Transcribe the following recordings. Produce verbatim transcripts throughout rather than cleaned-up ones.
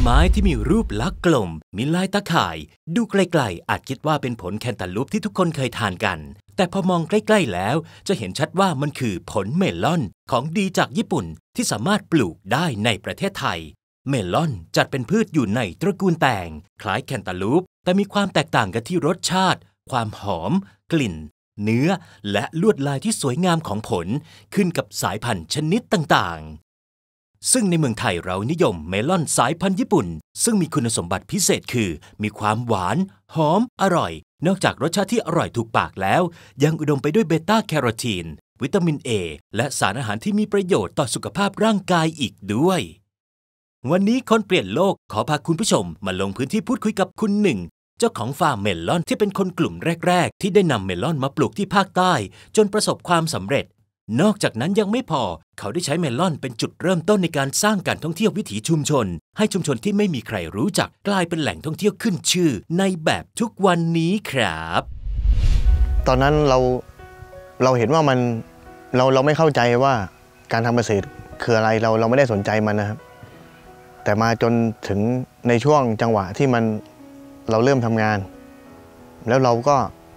ไม้ที่มีรูปลักษณ์กลมมีลายตาข่ายดูไกลๆอาจคิดว่าเป็นผลแคนตาลูปที่ทุกคนเคยทานกันแต่พอมองใกล้ๆแล้วจะเห็นชัดว่ามันคือผลเมลอนของดีจากญี่ปุ่นที่สามารถปลูกได้ในประเทศไทยเมลอนจัดเป็นพืชอยู่ในตระกูลแตงคล้ายแคนตาลูปแต่มีความแตกต่างกันที่รสชาติความหอมกลิ่นเนื้อและลวดลายที่สวยงามของผลขึ้นกับสายพันธุ์ชนิดต่างๆซึ่งในเมืองไทยเรานิยมเมลอนสายพันธุ์ญี่ปุ่นซึ่งมีคุณสมบัติพิเศษคือมีความหวานหอมอร่อยนอกจากรสชาติที่อร่อยถูกปากแล้วยังอุดมไปด้วยเบต้าแคโรทีนวิตามิน A และสารอาหารที่มีประโยชน์ต่อสุขภาพร่างกายอีกด้วยวันนี้คนเปลี่ยนโลกขอพาคุณผู้ชมมาลงพื้นที่พูดคุยกับคุณหนึ่งเจ้าของฟาร์มเมลอนที่เป็นคนกลุ่มแรกๆที่ได้นำเมลอนมาปลูกที่ภาคใต้จนประสบความสำเร็จนอกจากนั้นยังไม่พอเขาได้ใช้เมลอนเป็นจุดเริ่มต้นในการสร้างการท่องเที่ยววิถีชุมชนให้ชุมชนที่ไม่มีใครรู้จักกลายเป็นแหล่งท่องเที่ยวขึ้นชื่อในแบบทุกวันนี้ครับตอนนั้นเราเราเห็นว่ามันเราเราไม่เข้าใจว่าการทำเกษตรคืออะไรเราเราไม่ได้สนใจมันนะครับแต่มาจนถึงในช่วงจังหวะที่มันเราเริ่มทำงานแล้วเราก็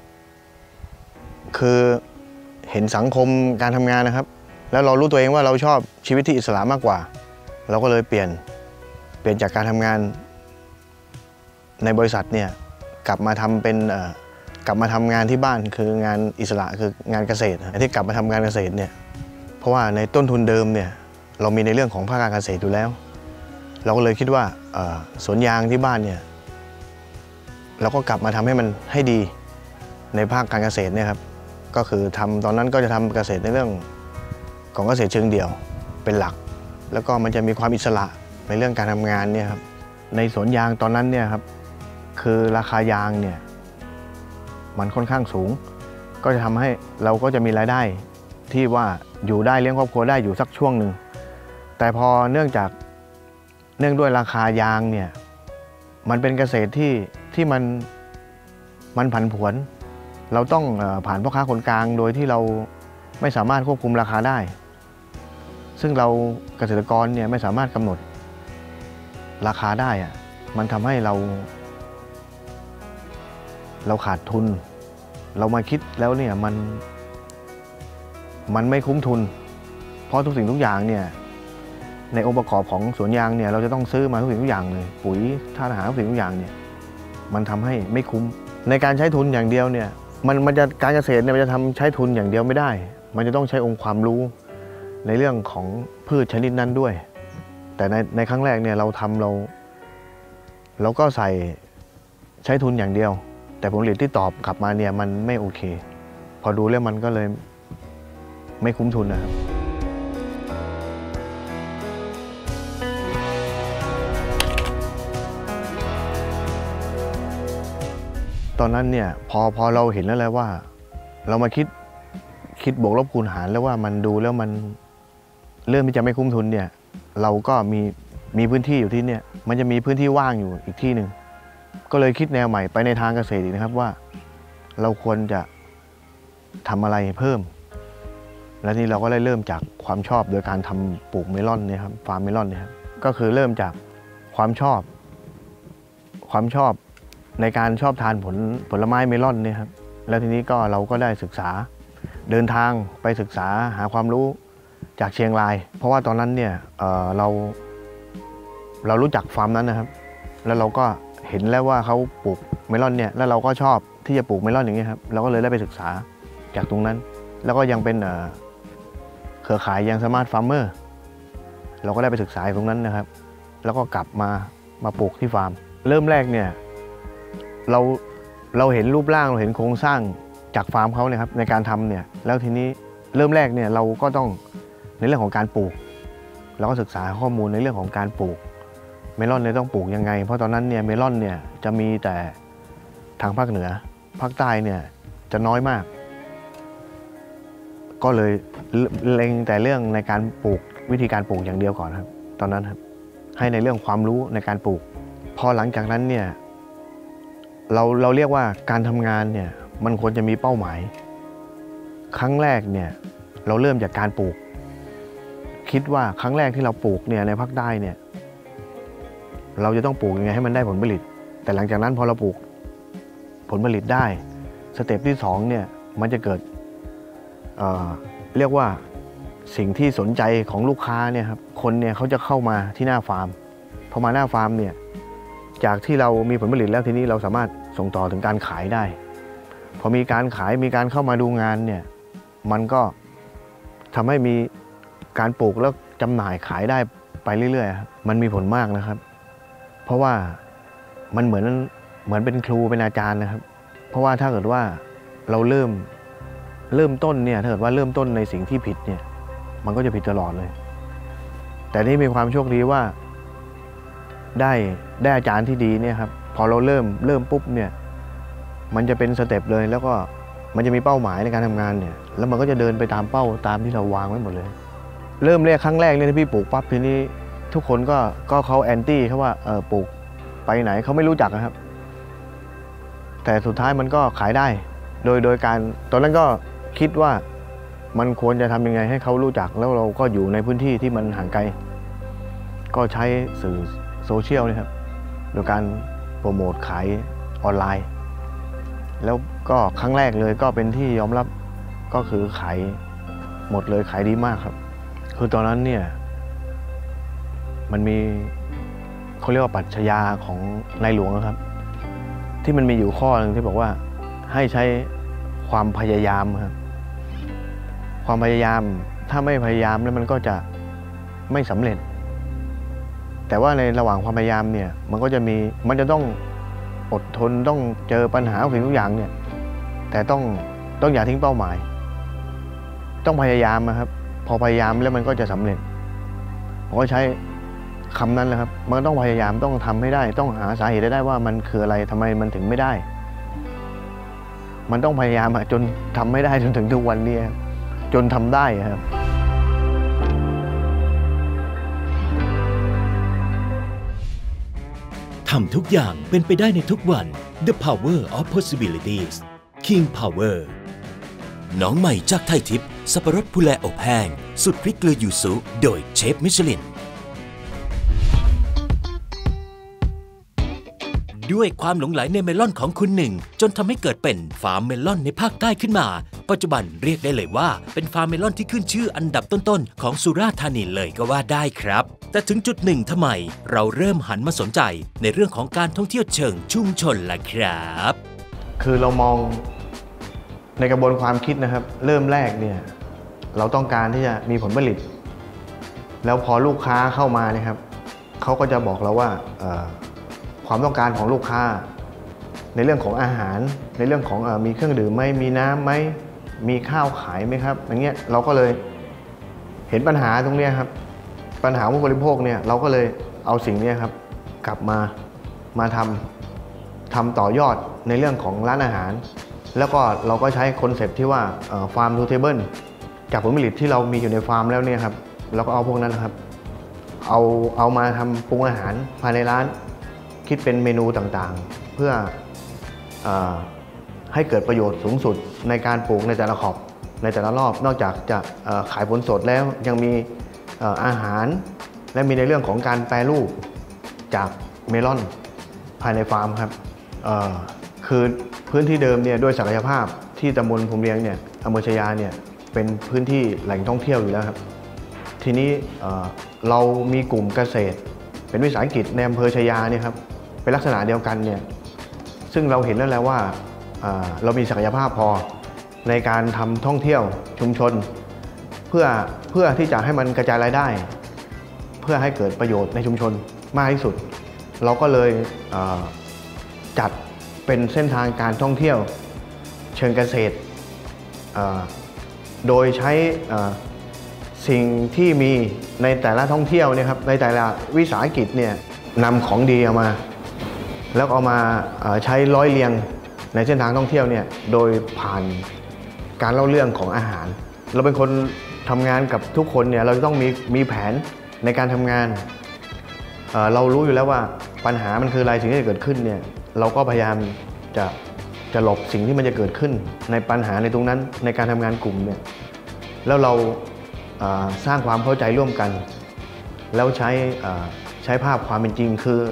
คือเห็นสังคมการทำงานนะครับแล้วเรารู้ตัวเองว่าเราชอบชีวิตที่อิสระมากกว่าเราก็เลยเปลี่ยนเปลี่ยนจากการทำงานในบริษัทเนี่ยกลับมาทำเป็นกลับมาทำงานที่บ้านคืองานอิสระคืองานเกษตรที่กลับมาทำงานเกษตรเนี่ยเพราะว่าในต้นทุนเดิมเนี่ยเรามีในเรื่องของภาคการเกษตรอยู่แล้วเราก็เลยคิดว่าสวนยางที่บ้านเนี่ยเราก็กลับมาทำให้มันให้ดีในภาคการเกษตรเนี่ยครับก็คือทำตอนนั้นก็จะทำเกษตรในเรื่องของเกษตรเชิงเดี่ยวเป็นหลักแล้วก็มันจะมีความอิสระในเรื่องการทำงานเนี่ยครับในสวนยางตอนนั้นเนี่ยครับคือราคายางเนี่ยมันค่อนข้างสูงก็จะทำให้เราก็จะมีรายได้ที่ว่าอยู่ได้เลี้ยงครอบครัวได้อยู่สักช่วงหนึ่งแต่พอเนื่องจากเนื่องด้วยราคายางเนี่ยมันเป็นเกษตรที่ที่มันมันผันผวนเราต้องผ่านพ่อค้าคนกลางโดยที่เราไม่สามารถควบคุมราคาได้ซึ่งเราเกษตรกรเนี่ยไม่สามารถกำหนดราคาได้อะมันทำให้เราเราขาดทุนเรามาคิดแล้วเนี่ยมันมันไม่คุ้มทุนเพราะทุกสิ่งทุกอย่างเนี่ยในองค์ประกอบของสวนยางเนี่ยเราจะต้องซื้อมาทุกสิ่งทุกอย่างเลยปุ๋ยธาตุอาหารทุกสิ่งทุกอย่างเนี่ยมันทำให้ไม่คุ้มในการใช้ทุนอย่างเดียวเนี่ยมันมันจะการเกษตรเนี่ยมันจะทำใช้ทุนอย่างเดียวไม่ได้มันจะต้องใช้องค์ความรู้ในเรื่องของพืชชนิดนั้นด้วยแต่ในในครั้งแรกเนี่ยเราทำเราเราก็ใส่ใช้ทุนอย่างเดียวแต่ผลผลิตที่ตอบกลับมาเนี่ยมันไม่โอเคพอดูแล้วมันก็เลยไม่คุ้มทุนนะครับตอนนั้นเนี่ยพอพอเราเห็นแล้วแหละว่าเรามาคิดคิดบวกลบคูณหารแล้วว่ามันดูแล้วมันเริ่มที่จะไม่คุ้มทุนเนี่ยเราก็มีมีพื้นที่อยู่ที่เนี่ยมันจะมีพื้นที่ว่างอยู่อีกที่หนึ่งก็เลยคิดแนวใหม่ไปในทางเกษตรอีกนะครับว่าเราควรจะทำอะไรเพิ่มและนี่เราก็ได้เริ่มจากความชอบโดยการทำปลูกเมลอนเนี่ยครับฟาร์มเมลอนเนี่ยครับก็คือเริ่มจากความชอบความชอบในการชอบทานผลผลไม้เมลอนเนี่ยครับแล้วทีนี้ก็เราก็ได้ศึกษาเดินทางไปศึกษาหาความรู้จากเชียงรายเพราะว่าตอนนั้นเนี่ย เอ่อ เราเรารู้จักฟาร์มนั้นนะครับแล้วเราก็เห็นแล้วว่าเขาปลูกเมลอนเนี่ยแล้วเราก็ชอบที่จะปลูกเมลอนอย่างนี้ครับเราก็เลยได้ไปศึกษาจากตรงนั้นแล้วก็ยังเป็นเครือข่ายยังสมาร์ทฟาร์มเมอร์เราก็ได้ไปศึกษาตรงนั้นนะครับแล้วก็กลับมามาปลูกที่ฟาร์มเริ่มแรกเนี่ยเราเราเห็นรูปร่างเราเห็นโครงสร้างจากฟาร์มเขาเนี่ยครับในการทำเนี่ยแล้วทีนี้เริ่มแรกเนี่ยเราก็ต้องในเรื่องของการปลูกเราก็ศึกษาข้อมูลในเรื่องของการปลูกเมลอนเนี่ยต้องปลูกยังไงเพราะตอนนั้นเนี่ยเมลอนเนี่ยจะมีแต่ทางภาคเหนือภาคใต้เนี่ยจะน้อยมากก็เลยเล็งแต่เรื่องในการปลูกวิธีการปลูกอย่างเดียวก่อนครับตอนนั้นครับให้ในเรื่องความรู้ในการปลูกพอหลังจากนั้นเนี่ยเราเราเรียกว่าการทำงานเนี่ยมันควรจะมีเป้าหมายครั้งแรกเนี่ยเราเริ่มจากการปลูกคิดว่าครั้งแรกที่เราปลูกเนี่ยในภาคใต้เนี่ยเราจะต้องปลูกยังไงให้มันได้ผลผลิตแต่หลังจากนั้นพอเราปลูกผลผลิตได้สเต็ปที่สองเนี่ยมันจะเกิด เอ่อ เรียกว่าสิ่งที่สนใจของลูกค้าเนี่ยครับคนเนี่ยเขาจะเข้ามาที่หน้าฟาร์มพอมาหน้าฟาร์มเนี่ยจากที่เรามีผลผลิตแล้วทีนี้เราสามารถส่งต่อถึงการขายได้พอมีการขายมีการเข้ามาดูงานเนี่ยมันก็ทำให้มีการปลูกแล้วจำหน่ายขายได้ไปเรื่อยๆครับมันมีผลมากนะครับเพราะว่ามันเหมือนเหมือนเป็นครูเป็นอาจารย์นะครับเพราะว่าถ้าเกิดว่าเราเริ่มเริ่มต้นเนี่ยถ้าเกิดว่าเริ่มต้นในสิ่งที่ผิดเนี่ยมันก็จะผิดตลอดเลยแต่นี่มีความโชคดีว่าได้ได้อาจารย์ที่ดีเนี่ยครับพอเราเริ่มเริ่มปุ๊บเนี่ยมันจะเป็นสเต็ปเลยแล้วก็มันจะมีเป้าหมายในการทำงานเนี่ยแล้วมันก็จะเดินไปตามเป้าตามที่เราวางไว้หมดเลยเริ่มแรกครั้งแรกเนี่ยที่พี่ปลูกปั๊บทีนี้ทุกคนก็ก็เขาแอนตี้เขาว่าเออปลูกไปไหนเขาไม่รู้จักนะครับแต่สุดท้ายมันก็ขายได้โดยโดยการตอนนั้นก็คิดว่ามันควรจะทำยังไงให้เขารู้จักแล้วเราก็อยู่ในพื้นที่ที่มันห่างไกลก็ใช้สื่อโซเชียลนะครับโดยการโปรโมทขายออนไลน์แล้วก็ครั้งแรกเลยก็เป็นที่ยอมรับก็คือขายหมดเลยขายดีมากครับคือตอนนั้นเนี่ยมันมีเขาเรียกว่าปรัชญาของในหลวงนะครับที่มันมีอยู่ข้อหนึ่งที่บอกว่าให้ใช้ความพยายามครับความพยายามถ้าไม่พยายามแล้วมันก็จะไม่สำเร็จแต่ว่าในระหว่างความพยายามเนี่ยมันก็จะมีมันจะต้องอดทนต้องเจอปัญหาสิ่งทุกอย่างเนี่ยแต่ต้องต้องอย่าทิ้งเป้าหมายต้องพยายามนะครับพอพยายามแล้วมันก็จะสำเร็จผมก็ใช้คำนั้นแหละครับมันต้องพยายามต้องทำให้ได้ต้องหาสาเหตุได้ว่ามันคืออะไรทำไมมันถึงไม่ได้มันต้องพยายามจนทำไม่ได้จนถึงทุกวันนี้จนทำได้ครับทำทุกอย่างเป็นไปได้ในทุกวัน The Power of Possibilities King Power น้องใหม่จากไทยทิพย์สับปะรดพูแลอบแห้งสุดพริกเกลือยูสุโดยเชฟมิชลินด้วยความหลงใหลในเมลอนของคุณหนึ่งจนทำให้เกิดเป็นฟาร์มเมลอนในภาคใต้ขึ้นมาปัจจุบันเรียกได้เลยว่าเป็นฟาร์มเมลอนที่ขึ้นชื่ออันดับต้นๆของสุราษฎร์ธานีเลยก็ว่าได้ครับแต่ถึงจุดหนึ่งทำไมเราเริ่มหันมาสนใจในเรื่องของการท่องเที่ยวเชิงชุมชนล่ะครับคือเรามองในกระบวนความคิดนะครับเริ่มแรกเนี่ยเราต้องการที่จะมีผลผลิตแล้วพอลูกค้าเข้ามาเนี่ยครับเขาก็จะบอกเราว่าความต้องการของลูกค้าในเรื่องของอาหารในเรื่องของเอ่อมีเครื่องดื่มไหมมีน้ำไหมมีข้าวขายไหมครับอย่างเงี้ยเราก็เลยเห็นปัญหาตรงนี้ครับปัญหาผู้บริโภคเนี่ยเราก็เลยเอาสิ่งนี้ครับกลับมามาทำทำต่อยอดในเรื่องของร้านอาหารแล้วก็เราก็ใช้คอนเซ็ปต์ที่ว่าฟาร์มทูเทเบิลจากผลผลิตที่เรามีอยู่ในฟาร์มแล้วเนี่ยครับเราก็เอาพวกนั้นนะครับเอาเอามาทำปรุงอาหารภายในร้านคิดเป็นเมนูต่างๆเพื่ออให้เกิดประโยชน์สูงสุดในการปลูกในแต่ละขอบในแต่ละรอบนอกจากจะขายผลสดแล้วยังมีอาหารและมีในเรื่องของการแปรรูปจากเมลอนภายในฟาร์มครับคือพื้นที่เดิมเนี่ยด้วยศักยภาพที่ตำบลภูมิเลียงเนี่ยอำเภอชยาเนี่ยเป็นพื้นที่แหล่งท่องเที่ยวอยู่แล้วครับทีนี้เรามีกลุ่มเกษตรเป็นวิสาหกิจในอำเภอชยาเนี่ยครับเป็นลักษณะเดียวกันเนี่ยซึ่งเราเห็นแล้วแหละว่าเรามีศักยภาพพอในการทำท่องเที่ยวชุมชนเพื่อเพื่อที่จะให้มันกระจายรายได้เพื่อให้เกิดประโยชน์ในชุมชนมากที่สุดเราก็เลยจัดเป็นเส้นทางการท่องเที่ยวเชิงเกษตรโดยใช้สิ่งที่มีในแต่ละท่องเที่ยวเนี่ยครับในแต่ละวิสาหกิจเนี่ยนำของดีเอามาแล้วเอามาใช้ร้อยเรียงในเส้นทางท่องเที่ยวเนี่ยโดยผ่านการเล่าเรื่องของอาหารเราเป็นคนทำงานกับทุกคนเนี่ยเราจะต้องมีมีแผนในการทำงาน เ, เรารู้อยู่แล้วว่าปัญหามันคืออะไรสิ่งที่จะเกิดขึ้นเนี่ยเราก็พยายามจะจะหลบสิ่งที่มันจะเกิดขึ้นในปัญหาในตรงนั้นในการทำงานกลุ่มเนี่ยแล้วเราสร้างความเข้าใจร่วมกันแล้วใช้ใช้ภาพความเป็นจริงคือ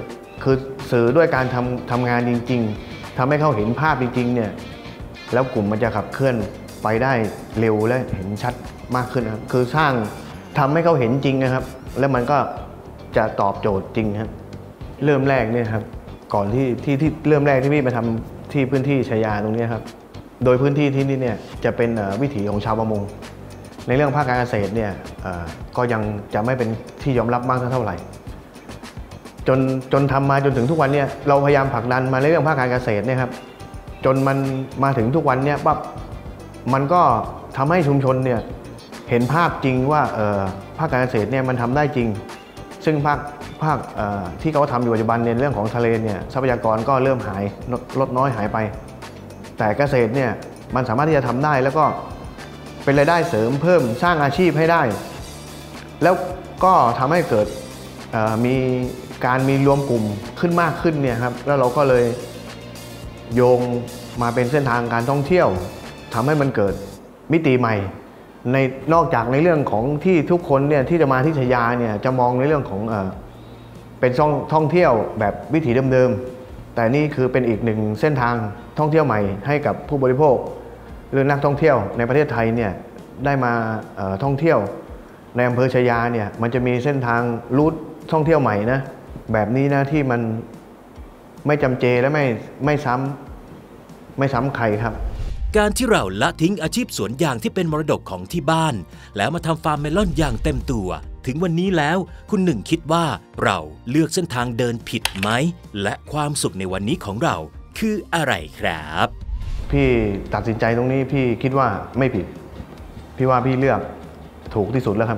คือสื่อด้วยการทำทำงานจริงๆทำให้เขาเห็นภาพจริงๆเนี่ยแล้วกลุ่มมันจะขับเคลื่อนไปได้เร็วและเห็นชัดมากขึ้นครับคือสร้างทำให้เขาเห็นจริงนะครับแล้วมันก็จะตอบโจทย์จริงครับเริ่มแรกเนี่ยครับก่อนที่ที่ที่เริ่มแรกที่พี่มาทำที่พื้นที่ชายาตรงนี้ครับโดยพื้นที่ที่นี่เนี่ยจะเป็นวิถีของชาวประมงในเรื่องภาคการเกษตรเนี่ยก็ยังจะไม่เป็นที่ยอมรับมากเท่าไหร่จนจนทำมาจนถึงทุกวันเนี่ยเราพยายามผลักดันมาในเรื่องภาคการเกษตรเนี่ยครับจนมันมาถึงทุกวันเนี่ยปั๊บมันก็ทำให้ชุมชนเนี่ยเห็นภาพจริงว่าภาคการเกษตรเนี่ยมันทำได้จริงซึ่งภาคภาคที่เขาทำอยู่ปัจจุบันในเรื่องของทะเลเนี่ยทรัพยากรก็เริ่มหายลดน้อยหายไปแต่เกษตรเนี่ยมันสามารถที่จะทำได้แล้วก็เป็นรายได้เสริมเพิ่มสร้างอาชีพให้ได้แล้วก็ทำให้เกิดมีการมีรวมกลุ่มขึ้นมากขึ้นเนี่ยครับแล้วเราก็เลยโยงมาเป็นเส้นทางการท่องเที่ยวทำให้มันเกิดมิติใหม่ในนอกจากในเรื่องของที่ทุกคนเนี่ยที่จะมาที่ชายาเนี่ยจะมองในเรื่องของเอ่อเป็นช่องท่องเที่ยวแบบวิถีเดิมๆแต่นี่คือเป็นอีกหนึ่งเส้นทางท่องเที่ยวใหม่ให้กับผู้บริโภคหรือนักท่องเที่ยวในประเทศไทยเนี่ยได้มาเอ่อท่องเที่ยวในอำเภอชายาเนี่ยมันจะมีเส้นทางรูทท่องเที่ยวใหม่นะแบบนี้นะที่มันไม่จำเจและไม่ไม่ซ้ำไม่ซ้ำใครครับการที่เราละทิ้งอาชีพสวนยางที่เป็นมรดกของที่บ้านแล้วมาทำฟาร์มเมลอนอย่างเต็มตัวถึงวันนี้แล้วคุณหนึ่งคิดว่าเราเลือกเส้นทางเดินผิดไหมและความสุขในวันนี้ของเราคืออะไรครับพี่ตัดสินใจตรงนี้พี่คิดว่าไม่ผิดพี่ว่าพี่เลือกถูกที่สุดแล้วครับ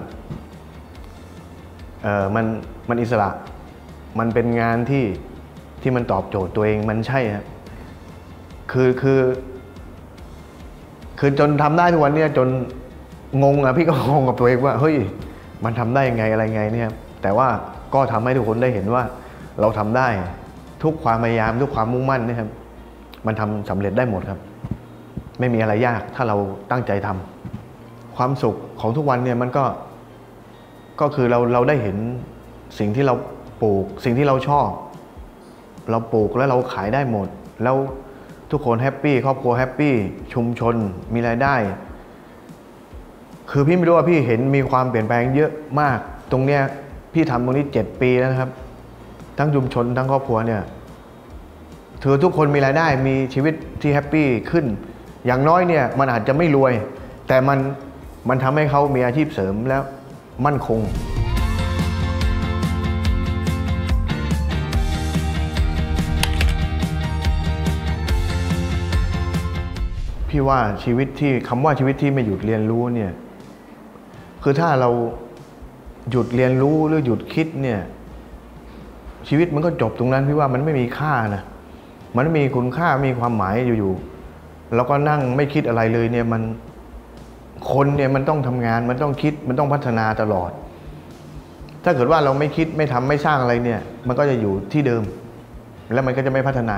เออมันมันอิสระมันเป็นงานที่ที่มันตอบโจทย์ตัวเองมันใช่ครับคือคือคือจนทำได้ทุกวันนี้จนงงอ่ะพี่ก็งงกับตัวเองว่าเฮ้ยมันทำได้ยังไงอะไรไงเนี่ยแต่ว่าก็ทำให้ทุกคนได้เห็นว่าเราทำได้ทุกความพยายามทุกความมุ่งมั่นนะครับมันทำสำเร็จได้หมดครับไม่มีอะไรยากถ้าเราตั้งใจทำความสุขของทุกวันเนี่ยมันก็ก็คือเราเราได้เห็นสิ่งที่เราปลูกสิ่งที่เราชอบเราปลูกแล้วเราขายได้หมดแล้วทุกคนแฮปปี้ครอบครัวแฮปปี้ชุมชนมีรายได้คือพี่ไม่รู้ว่าพี่เห็นมีความเปลี่ยนแปลงเยอะมากตรงเนี้ยพี่ทำตรงนี้เจ็ดปีแล้วนะครับทั้งชุมชนทั้งครอบครัวเนี่ยถือทุกคนมีรายได้มีชีวิตที่แฮปปี้ขึ้นอย่างน้อยเนี่ยมันอาจจะไม่รวยแต่มันมันทำให้เขามีอาชีพเสริมแล้วมั่นคงพี่ว่าชีวิตที่คำว่าชีวิตที่ไม่หยุดเรียนรู้เนี่ยคือถ้าเราหยุดเรียนรู้หรือหยุดคิดเนี่ยชีวิตมันก็จบตรงนั้นพี่ว่ามันไม่มีค่านะมันไม่มีคุณค่ามีความหมายอยู่ๆแล้วก็นั่งไม่คิดอะไรเลยเนี่ยมันคนเนี่ยมันต้องทำงานมันต้องคิดมันต้องพัฒนาตลอดถ้าเกิดว่าเราไม่คิดไม่ทำไม่สร้างอะไรเนี่ยมันก็จะอยู่ที่เดิมแล้วมันก็จะไม่พัฒนา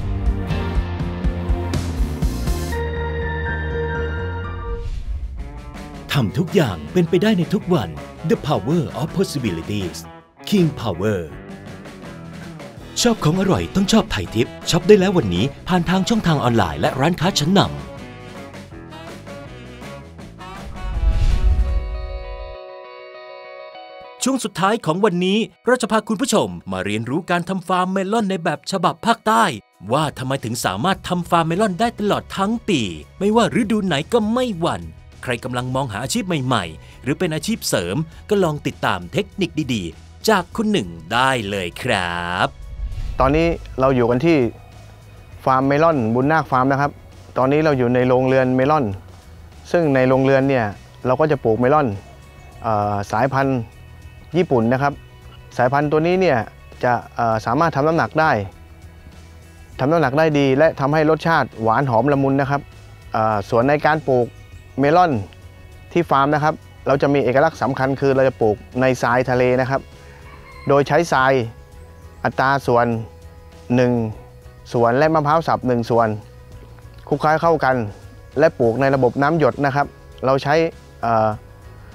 ทำทุกอย่างเป็นไปได้ในทุกวัน The Power of Possibilities King Power ชอบของอร่อยต้องชอบไทยทิปช็อปได้แล้ววันนี้ผ่านทางช่องทางออนไลน์และร้านค้าชั้นนำช่วงสุดท้ายของวันนี้เราจะพาคุณผู้ชมมาเรียนรู้การทำฟาร์มเมลอนในแบบฉบับภาคใต้ว่าทำไมถึงสามารถทำฟาร์มเมลอนได้ตลอดทั้งปีไม่ว่าฤดูไหนก็ไม่หวั่นใครกำลังมองหาอาชีพใหม่ๆหรือเป็นอาชีพเสริมก็ลองติดตามเทคนิคดีๆจากคุณหนึ่งได้เลยครับตอนนี้เราอยู่กันที่ฟาร์มเมลอนบุญนาคฟาร์มนะครับตอนนี้เราอยู่ในโรงเรือนเมลอนซึ่งในโรงเรือนเนี่ยเราก็จะปลูกเมลอนสายพันธุ์ญี่ปุ่นนะครับสายพันธุ์ตัวนี้เนี่ยจะสามารถทำน้ำหนักได้ทำน้ำหนักได้ดีและทำให้รสชาติหวานหอมละมุนนะครับส่วนในการปลูกเมลอนที่ฟาร์มนะครับเราจะมีเอกลักษณ์สำคัญคือเราจะปลูกในทรายทะเลนะครับโดยใช้ทรายอัตราส่วนหนึ่งส่วนและมะพร้าวสับหนึ่งส่วนคลุกเคล้าเข้ากันและปลูกในระบบน้ำหยดนะครับเราใช้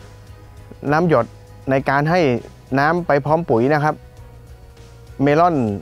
น้ำหยดในการให้น้ำไปพร้อมปุ๋ยนะครับเมลอน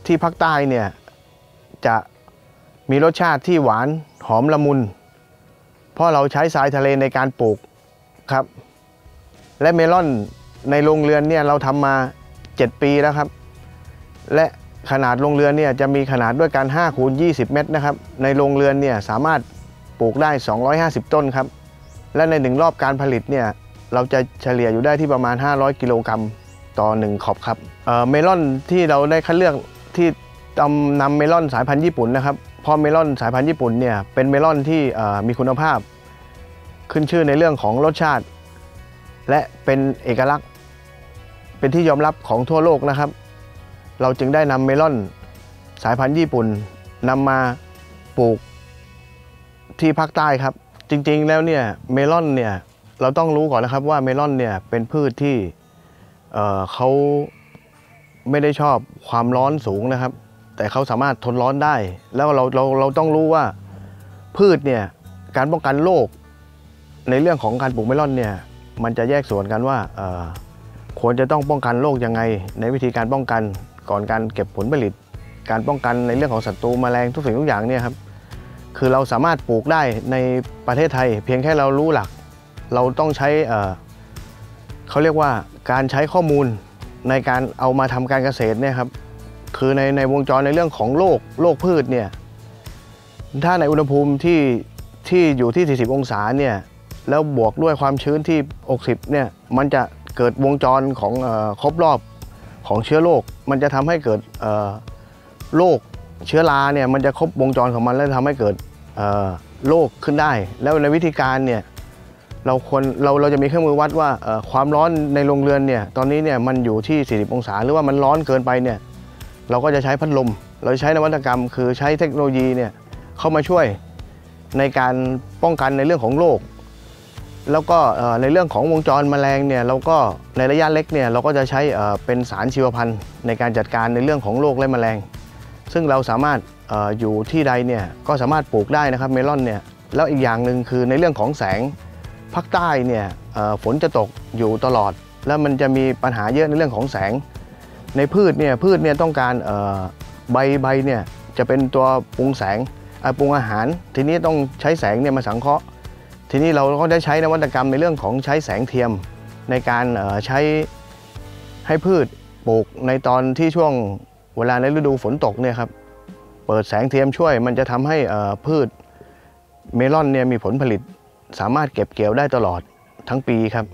ที่ภาคใต้เนี่ยจะมีรสชาติที่หวานหอมละมุนเพราะเราใช้ทรายทะเลในการปลูกครับและเมลอนในโรงเรือนเนี่ยเราทำมาเจ็ดปีแล้วครับและขนาดโรงเรือนเนี่ยจะมีขนาดด้วยกันห้าคูณยี่สิบเมตรนะครับในโรงเรือนเนี่ยสามารถปลูกได้สองร้อยห้าสิบต้นครับและในหนึ่งรอบการผลิตเนี่ยเราจะเฉลี่ยอยู่ได้ที่ประมาณห้าร้อยกิโลกรัมต่อหนึ่งขอบครับเอ่อเมลอนที่เราได้คัดเลือกที่นำเมลอนสายพันธุ์ญี่ปุ่นนะครับเพราะเมลอนสายพันธุ์ญี่ปุ่นเนี่ยเป็นเมลอนที่มีคุณภาพขึ้นชื่อในเรื่องของรสชาติและเป็นเอกลักษณ์เป็นที่ยอมรับของทั่วโลกนะครับเราจึงได้นำเมลอนสายพันธุ์ญี่ปุ่นนำมาปลูกที่ภาคใต้ครับจริงๆแล้วเนี่ยเมลอนเนี่ยเราต้องรู้ก่อนนะครับว่าเมลอนเนี่ยเป็นพืชที่เอ่อเขาไม่ได้ชอบความร้อนสูงนะครับแต่เขาสามารถทนร้อนได้แล้วเราเราเราต้องรู้ว่าพืชเนี่ยการป้องกันโรคในเรื่องของการปลูกเมลอนเนี่ยมันจะแยกส่วนกันว่าเอ่อควรจะต้องป้องกันโรคยังไงในวิธีการป้องกันก่อนการเก็บผลผลิตการป้องกันในเรื่องของศัตรูแมลงทุกสิ่งทุกอย่างเนี่ยครับคือเราสามารถปลูกได้ในประเทศไทยเพียงแค่เรารู้หลักเราต้องใช้เอ่อเขาเรียกว่าการใช้ข้อมูลในการเอามาทำการเกษตรเนี่ยครับคือในในวงจรในเรื่องของโรคโรคพืชเนี่ยถ้าในอุณหภูมิที่ที่อยู่ที่สี่สิบองศาเนี่ยแล้วบวกด้วยความชื้นที่หกสิบเนี่ยมันจะเกิดวงจรของเอ่อครบรอบของเชื้อโรคมันจะทำให้เกิดเอ่อโรคเชื้อราเนี่ยมันจะครบวงจรของมันแล้วทำให้เกิดเอ่อโรคขึ้นได้แล้วในวิธีการเนี่ยเราควรเราเราจะมีเครื่องมือวัดว่าความร้อนในโรงเรือนเนี่ยตอนนี้เนี่ยมันอยู่ที่สี่สิบองศาหรือว่ามันร้อนเกินไปเนี่ยเราก็จะใช้พัดลมเราใช้นวัตกรรมคือใช้เทคโนโลยีเนี่ยเข้ามาช่วยในการป้องกันในเรื่องของโรคแล้วก็ในเรื่องของวงจรแมลงเนี่ยเราก็ในระยะเล็กเนี่ยเราก็จะใช้เป็นสารชีวพันธุ์ในการจัดการในเรื่องของโรคและแมลงซึ่งเราสามารถอยู่ที่ใดเนี่ยก็สามารถปลูกได้นะครับเมลอนเนี่ยแล้วอีกอย่างหนึ่งคือในเรื่องของแสงภาคใต้เนี่ยฝนจะตกอยู่ตลอดแล้วมันจะมีปัญหาเยอะในเรื่องของแสงในพืชเนี่ยพืชเนี่ยต้องการใบใบเนี่ยจะเป็นตัวปรุงแสงปรุงอาหารทีนี้ต้องใช้แสงเนี่ยมาสังเคราะห์ทีนี้เราก็ได้ใช้นวัตกรรมในเรื่องของใช้แสงเทียมในการใช้ให้พืชปลูกในตอนที่ช่วงเวลาในฤดูฝนตกเนี่ยครับเปิดแสงเทียมช่วยมันจะทำให้พืชเมลอนเนี่ยมีผลผลิตสามารถเก็บเกี่ยวได้ตลอดทั้งปีครับ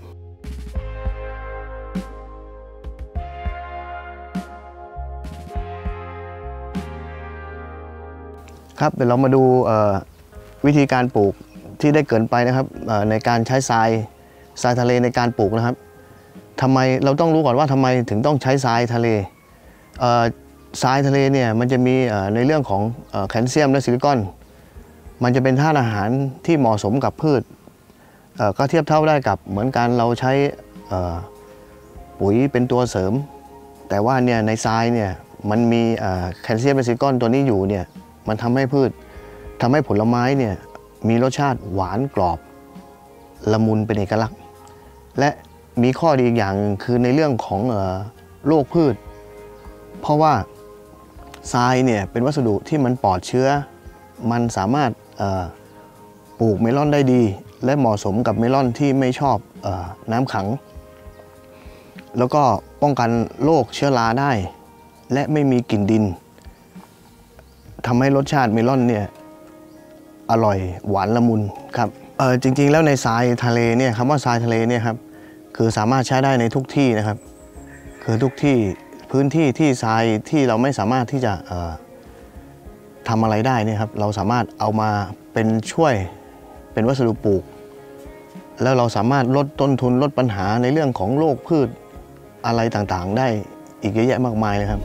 ครับเดี๋ยวเรามาดูวิธีการปลูกที่ได้เกินไปนะครับในการใช้ทรายทรายทะเลในการปลูกนะครับทำไมเราต้องรู้ก่อนว่าทำไมถึงต้องใช้ทรายทะเลทรายทะเลเนี่ยมันจะมีในเรื่องของแคลเซียมและซิลิคอนมันจะเป็นธาตุอาหารที่เหมาะสมกับพืชก็เทียบเท่าได้กับเหมือนการเราใช้ปุ๋ยเป็นตัวเสริมแต่ว่าเนี่ยในทรายเนี่ยมันมีแคลเซียมและซิลิคอนตัวนี้อยู่เนี่ยมันทำให้พืชทำให้ผลไม้เนี่ยมีรสชาติหวานกรอบละมุนเป็นเอกลักษณ์และมีข้อดีอีกอย่างคือในเรื่องของโรคพืชเพราะว่าทรายเนี่ยเป็นวัสดุที่มันปลอดเชื้อมันสามารถปลูกเมลอนได้ดีและเหมาะสมกับเมลอนที่ไม่ชอบน้ำขังแล้วก็ป้องกันโรคเชื้อราได้และไม่มีกลิ่นดินทำให้รสชาติเมลอนเนี่ยอร่อยหวานละมุนครับเออจริงๆแล้วในทรายทะเลเนี่ยคำว่าทรายทะเลเนี่ยครับคือสามารถใช้ได้ในทุกที่นะครับคือทุกที่พื้นที่ที่ทรายที่เราไม่สามารถที่จะทำอะไรได้เนี่ยครับเราสามารถเอามาเป็นช่วยเป็นวัสดุปลูกแล้วเราสามารถลดต้นทุนลดปัญหาในเรื่องของโรคพืชอะไรต่างๆได้อีกเยอะแยะมากมายเลยครับ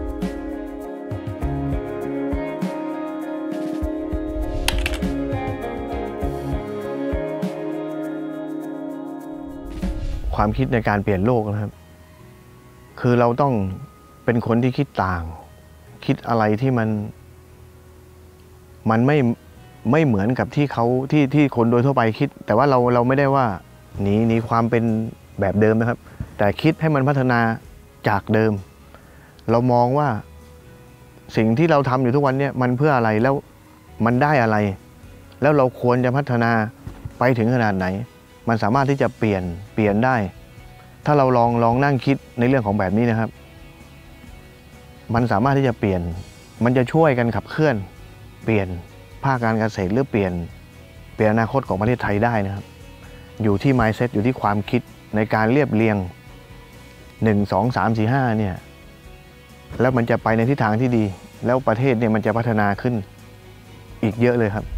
ความคิดในการเปลี่ยนโลกนะครับคือเราต้องเป็นคนที่คิดต่างคิดอะไรที่มันมันไม่ไม่เหมือนกับที่เขาที่ที่คนโดยทั่วไปคิดแต่ว่าเราเราไม่ได้ว่าหนีหนีความเป็นแบบเดิมนะครับแต่คิดให้มันพัฒนาจากเดิมเรามองว่าสิ่งที่เราทำอยู่ทุกวันเนี่ยมันเพื่ออะไรแล้วมันได้อะไร แล้วเราควรจะพัฒนาไปถึงขนาดไหนมันสามารถที่จะเปลี่ยนเปลี่ยนได้ถ้าเราลองลองนั่งคิดในเรื่องของแบบนี้นะครับมันสามารถที่จะเปลี่ยนมันจะช่วยกันขับเคลื่อนเปลี่ยนภาคการเกษตรหรือเปลี่ยนเปลี่ยนอนาคตของประเทศไทยได้นะครับอยู่ที่ mindset อยู่ที่ความคิดในการเรียบเรียงหนึ่ง สอง สาม สี่ ห้าเนี่ยแล้วมันจะไปในทิศทางที่ดีแล้วประเทศเนี่ยมันจะพัฒนาขึ้นอีกเยอะเลยครับ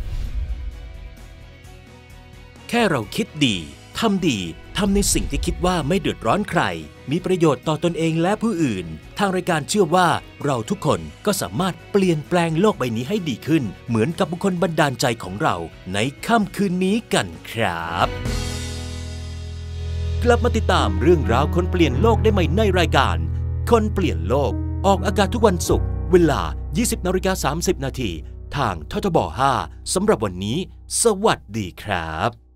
แค่เราคิดดีทำดีทำในสิ่งที่คิดว่าไม่เดือดร้อนใครมีประโยชน์ต่อตนเองและผู้อื่นทางรายการเชื่อว่าเราทุกคนก็สามารถเปลี่ยนแปลงโลกใบนี้ให้ดีขึ้นเหมือนกับบุคคลบันดาลใจของเราในค่ำคืนนี้กันครับกลับมาติดตามเรื่องราวคนเปลี่ยนโลกได้ใหม่ในรายการคนเปลี่ยนโลกออกอากาศทุกวันศุกร์เวลา ยี่สิบนาฬิกาสามสิบนาทีทางททบห้าสำหรับวันนี้สวัสดีครับ